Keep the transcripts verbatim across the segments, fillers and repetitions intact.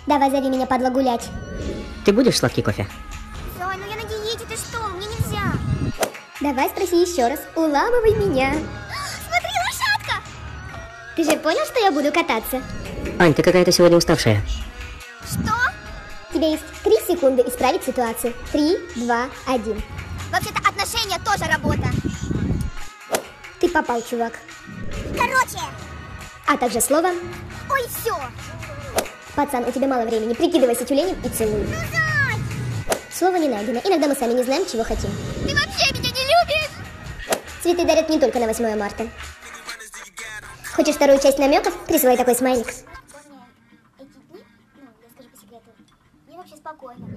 Давай зови меня, падла, гулять. Ты будешь сладкий кофе? Зай, ну я на диете, ты что? Мне нельзя. Давай спроси еще раз. Уламывай меня. Смотри, лошадка! Ты же понял, что я буду кататься? Ань, ты какая-то сегодня уставшая. Что? У тебя есть три секунды исправить ситуацию. Три, два, один. Вообще-то отношения тоже работа. Ты попал, чувак. Короче. А также слово. Ой, все. Пацан, у тебя мало времени. Прикидывайся тюленем и целуй. Ну, Зай! Слово не найдено. Иногда мы сами не знаем, чего хотим. Ты вообще меня не любишь? Цветы дарят не только на восьмое марта. Хочешь вторую часть намеков? Присылай такой смайлик. Эти дни, ну, я скажу по секрету, мне вообще спокойно.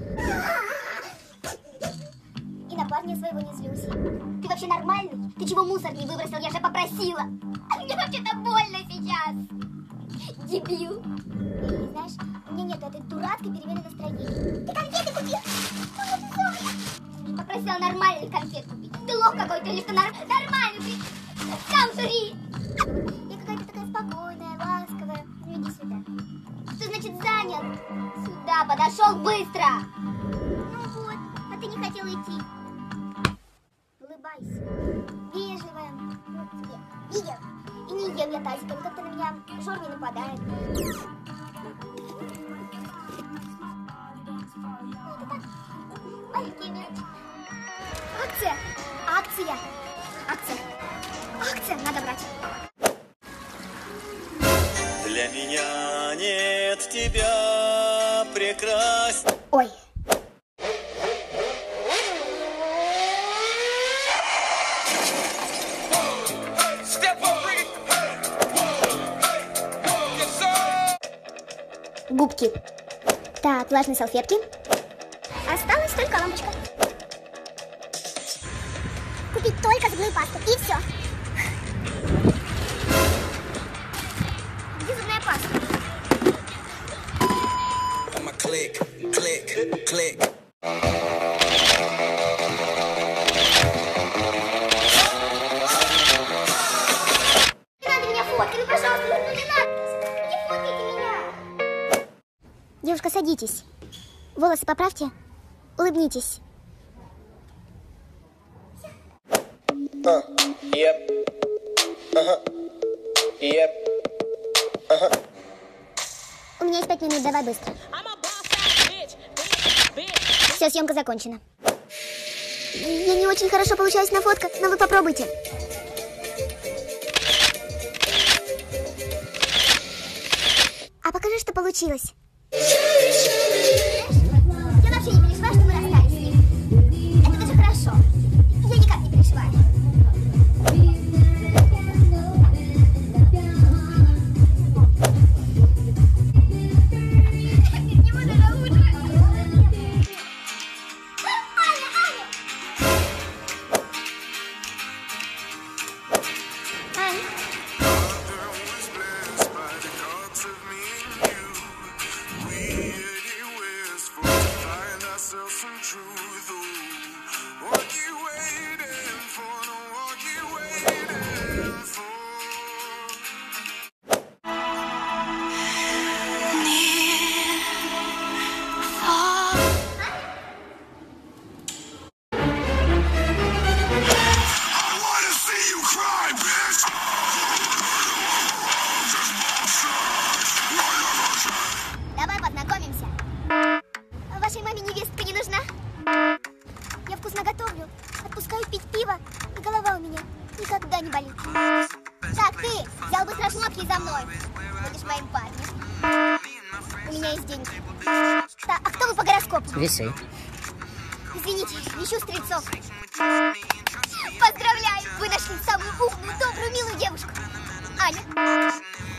И на парня своего не злюсь. Ты вообще нормальный? Ты чего мусор не выбросил? Я же попросила. Мне вообще-то больно сейчас. Дебил. И знаешь, у меня нету этой дурацкой перемены настроения. Ты конфеты купил? Я попросила нормальный конфет купить. Ты лох какой-то или что? Нормальный. Сам жри. Я какая-то такая спокойная, ласковая. Ну иди сюда. Что значит занят? Сюда, подошел быстро. Ну вот, а ты не хотел идти. Улыбайся. Вежливая. Вот тебе. Видел? И не ем я тазиком, как-то на меня жор не нападает. Маленькие мелочи. Акция! Акция! Акция! Акция! Надо брать. Для меня нет тебя прекрасней. Ой. Губки. Так, влажные салфетки. Осталась только лампочка. Купить только зубную пасту и все. Где зубная паста? Клик, клик, клик. Не надо меня фоткать, ну пожалуйста, ну не надо. Не фоткайте меня. Девушка, садитесь. Волосы поправьте. Улыбнитесь. Uh, yep. Uh-huh. Yep. Uh-huh. У меня есть пять минут, давай быстро. Все, съемка закончена. Я не очень хорошо получаюсь на фотках, но вы попробуйте. А покажи, что получилось. Я вообще не переживаю, что мы расстались с ним. Это даже хорошо. Я никак не переживаю. Не буду на ужин. Аня, Аня! Ань. Давай познакомимся. Вашей маме невестка не нужна. Я вкусно готовлю, отпускаю пить пиво, и голова у меня никогда не болит. Так, ты взял быстро шмотки за мной. Будешь моим парнем. У меня есть деньги. Так, а кто вы по гороскопу? Весы. Извините, ищу стрельцов. Поздравляю, вы нашли самую умную, добрую, милую девушку. Аня.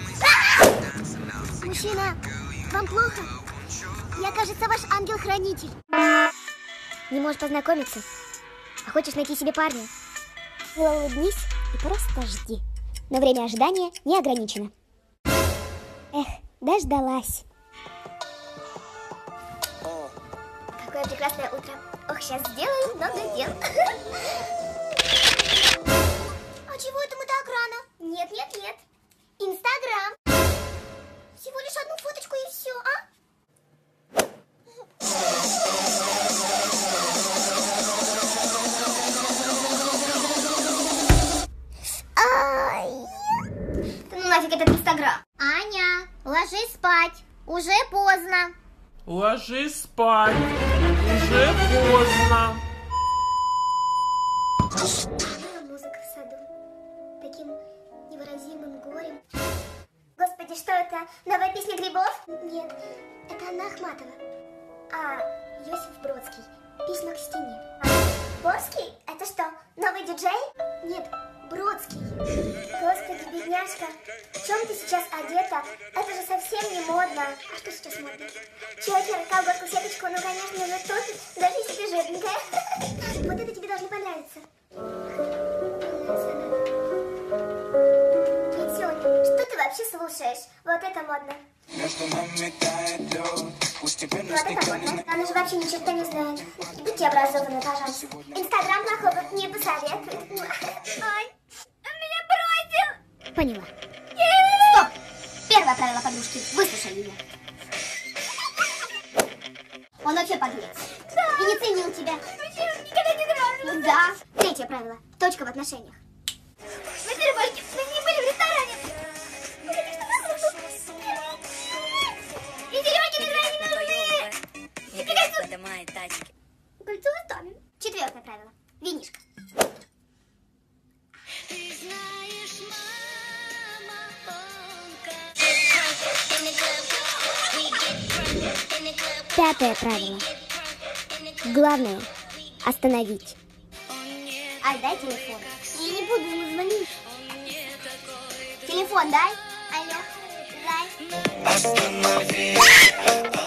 Мужчина, вам плохо? Я, кажется, ваш ангел-хранитель. Не можешь познакомиться? А хочешь найти себе парня? Улыбнись и просто жди. Но время ожидания не ограничено. Эх, дождалась. Какое прекрасное утро. Ох, сейчас сделаю много дел. А чего это мы так рано? Нет, нет, нет. Инстаграм. Всего лишь одну фоточку и все, а? этот Инстаграм. Аня, ложись спать. Уже поздно. Ложись спать. Уже поздно. Музыка в саду. Таким невыразимым горем. Господи, что это? Новая песня Грибов? Нет, это Анна Ахматова. А Йосиф Бродский. Письма к стене. А Борский? Это что, новый диджей? Нет, Бродский. Господи, бедняжка, в чем ты сейчас одета? Это же совсем не модно. А что сейчас модно? Чокер, колготку, сеточку, ну конечно, уже топит, даже если ты жирненькая. Вот это тебе должно понравиться. Петюня, что ты вообще слушаешь? Вот это модно. Вот это модно. Она же вообще ни черта не знает. Будьте образованны, пожалуйста. Инстаграм плохого не посоветует. Ой, он меня бросил. Поняла. Стоп! Первое правило подружки. Выслушай ее. Он вообще подлец. Да. И не ценил тебя. Вообще никогда не нравился. Ну да. Третье правило. Точка в отношениях. Мы с Рыбашки, мы не были в ресторане. И сережки без разницы нужны. И кольцо. Кольцо оставим. Четвертое правило. Винишко. Пятое правило. Главное – остановить. Ай, дай телефон. Я не буду ему звонить. Телефон дай. Алло, дай.